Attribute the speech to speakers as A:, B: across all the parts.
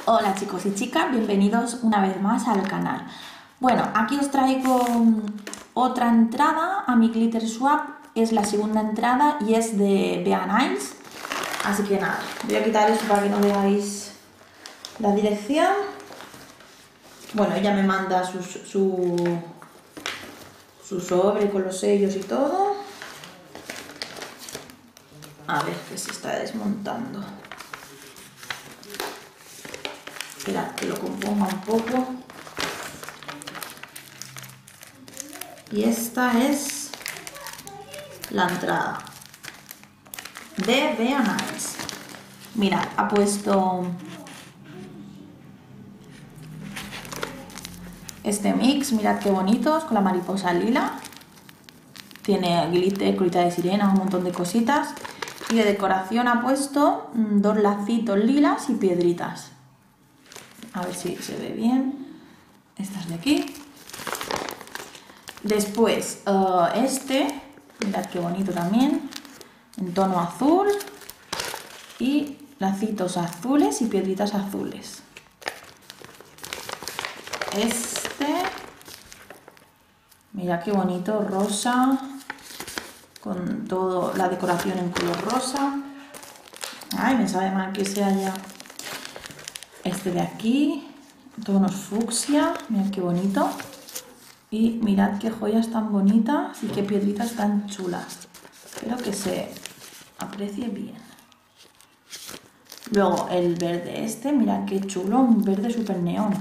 A: Hola chicos y chicas, bienvenidos una vez más al canal. Bueno, aquí os traigo otra entrada a mi Glitter Swap, es la segunda entrada y es de Bea Nice. Así que nada, voy a quitar esto para que no veáis la dirección. Bueno, ella me manda su sobre con los sellos y todo. A ver, que se está desmontando. Espera, que lo componga un poco. Y esta es la entrada de Bea Nice. Mirad, ha puesto este mix, mirad qué bonitos, con la mariposa lila. Tiene glitter, colita de sirena, un montón de cositas. Y de decoración ha puesto dos lacitos lilas y piedritas. A ver si se ve bien. Estas de aquí. Después mirad qué bonito también, en tono azul. Y lacitos azules y piedritas azules. Mira qué bonito, rosa, con toda la decoración en color rosa. Ay, me sabe mal que sea ya este de aquí, tonos fucsia, mirad qué bonito. Y mirad qué joyas tan bonitas y qué piedritas tan chulas. Espero que se aprecie bien. Luego el verde mirad qué chulo, un verde super neón.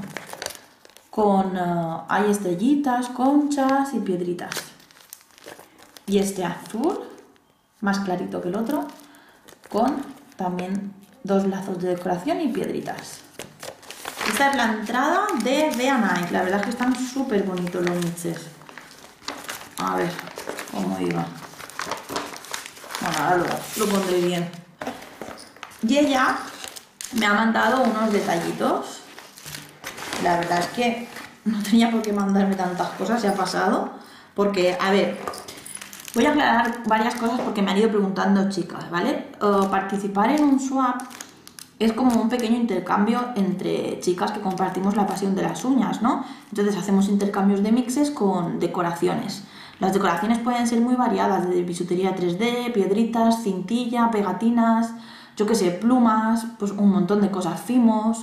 A: Hay estrellitas, conchas y piedritas. Y este azul, más clarito que el otro, con también dos lazos de decoración y piedritas. Esta es la entrada de Bea Nice. La verdad es que están súper bonitos los mixes. A ver cómo iba. Bueno, ahora lo pondré bien. Y ella me ha mandado unos detallitos. La verdad es que no tenía por qué mandarme tantas cosas, se ha pasado. Porque, a ver, voy a aclarar varias cosas porque me han ido preguntando chicas, ¿vale? Participar en un swap es como un pequeño intercambio entre chicas que compartimos la pasión de las uñas, ¿no? Entonces hacemos intercambios de mixes con decoraciones. Las decoraciones pueden ser muy variadas, desde bisutería 3D, piedritas, cintilla, pegatinas, yo qué sé, plumas, pues un montón de cosas, fimos.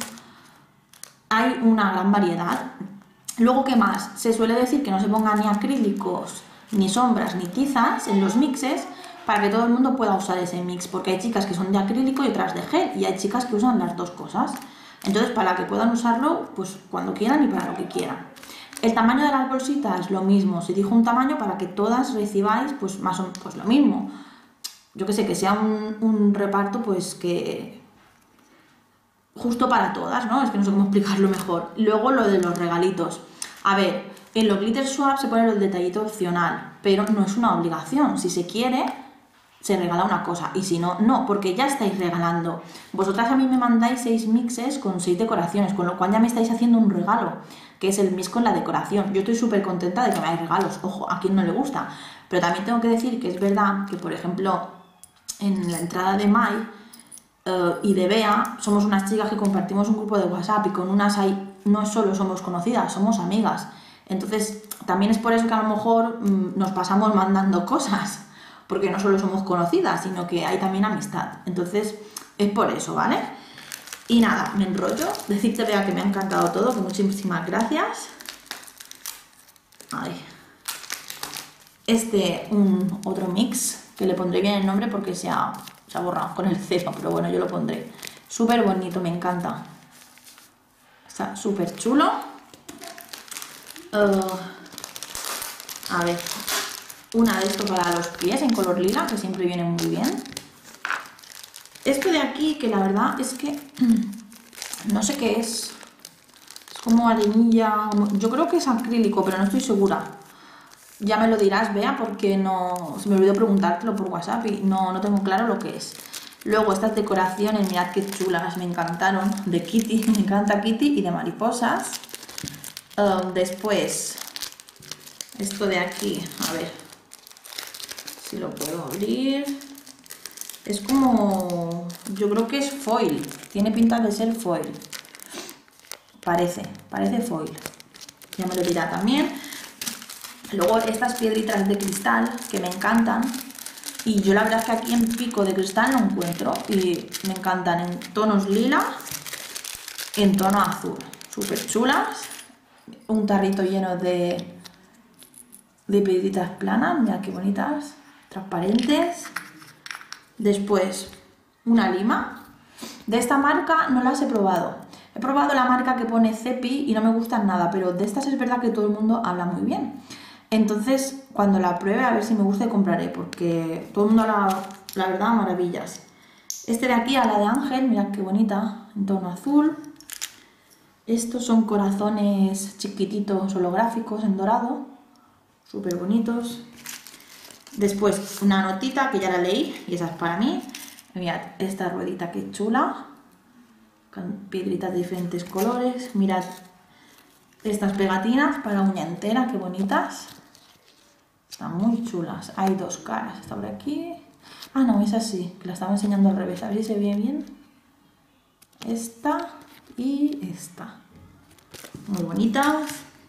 A: Hay una gran variedad. Luego, ¿qué más? Se suele decir que no se pongan ni acrílicos, ni sombras, ni tizas en los mixes para que todo el mundo pueda usar ese mix, porque hay chicas que son de acrílico y otras de gel, y hay chicas que usan las dos cosas. Entonces, para que puedan usarlo, pues cuando quieran y para lo que quieran. El tamaño de las bolsitas, lo mismo. Se dijo un tamaño para que todas recibáis pues más o menos pues lo mismo. Yo que sé, que sea un reparto pues que justo para todas, ¿no? Es que no sé cómo explicarlo mejor. Luego lo de los regalitos. A ver, en los Glitter Swap se pone el detallito opcional, pero no es una obligación. Si se quiere, se regala una cosa, y si no, no, porque ya estáis regalando. Vosotras a mí me mandáis 6 mixes con 6 decoraciones, con lo cual ya me estáis haciendo un regalo, que es el mix con la decoración. Yo estoy súper contenta de que me hagáis regalos, ojo, a quien no le gusta. Pero también tengo que decir que es verdad que, por ejemplo, en la entrada de Mai y de Bea, somos unas chicas que compartimos un grupo de WhatsApp y con unas hay, no solo somos conocidas, somos amigas. Entonces, también es por eso que a lo mejor nos pasamos mandando cosas, porque no solo somos conocidas, sino que hay también amistad. Entonces, es por eso, ¿vale? Y nada, me enrollo. Decirte, Bea, que me ha encantado todo, que muchísimas gracias. Ay. Otro mix, que le pondré bien el nombre porque se ha borrado con el cero, pero bueno, yo lo pondré. Súper bonito, me encanta. Está súper chulo. A ver, una de esto para los pies en color lila, que siempre viene muy bien. Esto de aquí, que la verdad es que no sé qué es. Es como arenilla, yo creo que es acrílico, pero no estoy segura. Ya me lo dirás, Bea, porque no se me olvidó preguntártelo por WhatsApp y no tengo claro lo que es. Luego estas decoraciones, mirad qué chulas, me encantaron, de Kitty, me encanta Kitty y de mariposas. Después, esto de aquí, a ver si lo puedo abrir. Es como, yo creo que es foil, tiene pinta de ser foil. parece foil. Ya me lo dirá también. Luego estas piedritas de cristal que me encantan. Y yo la verdad es que aquí en Pico de Cristal no encuentro. Y me encantan en tonos lila, en tono azul. Súper chulas. Un tarrito lleno de piedritas planas. Mira qué bonitas. Transparentes. Después una lima. De esta marca no las he probado. He probado la marca que pone Cepi y no me gustan nada, pero de estas es verdad que todo el mundo habla muy bien. Entonces, cuando la pruebe, a ver si me gusta y compraré, porque todo el mundo habla, la verdad, maravillas. Este de aquí, a la de Ángel, mirad qué bonita, en tono azul. Estos son corazones chiquititos holográficos en dorado, súper bonitos. Después una notita que ya la leí y esa es para mí. Mirad esta ruedita que chula, con piedritas de diferentes colores. Mirad estas pegatinas para uña entera, qué bonitas. Están muy chulas. Hay dos caras, esta por aquí. Ah, no, es así, que la estaba enseñando al revés. A ver si se ve bien. Esta y esta. Muy bonitas.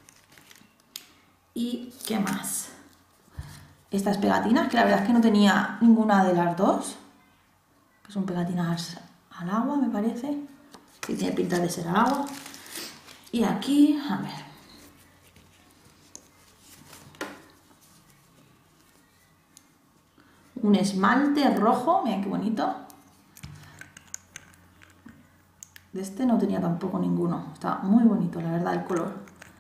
A: ¿Y qué más? Estas pegatinas, que la verdad es que no tenía ninguna de las dos. Que son pegatinas al agua, me parece. Que tiene pinta de ser al agua. Y aquí, a ver. Un esmalte rojo, miren qué bonito. De este no tenía tampoco ninguno. Está muy bonito, la verdad, el color.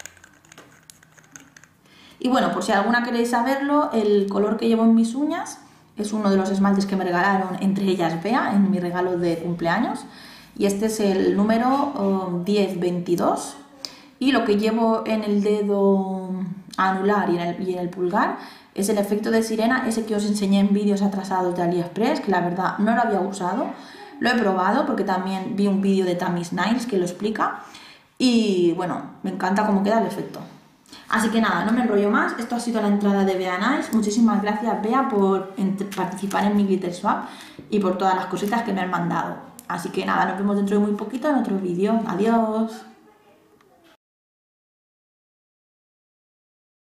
A: Y bueno, por si alguna queréis saberlo, el color que llevo en mis uñas es uno de los esmaltes que me regalaron, entre ellas Bea, en mi regalo de cumpleaños. Y este es el número 1022. Y lo que llevo en el dedo anular y en el pulgar es el efecto de sirena, ese que os enseñé en vídeos atrasados de AliExpress, que la verdad no lo había usado. Lo he probado porque también vi un vídeo de Tammy's Nails que lo explica. Y bueno, me encanta cómo queda el efecto. Así que nada, no me enrollo más. Esto ha sido la entrada de Bea Nails. Muchísimas gracias, Bea, por participar en mi Glitter Swap y por todas las cositas que me han mandado. Así que nada, nos vemos dentro de muy poquito en otro vídeo. Adiós.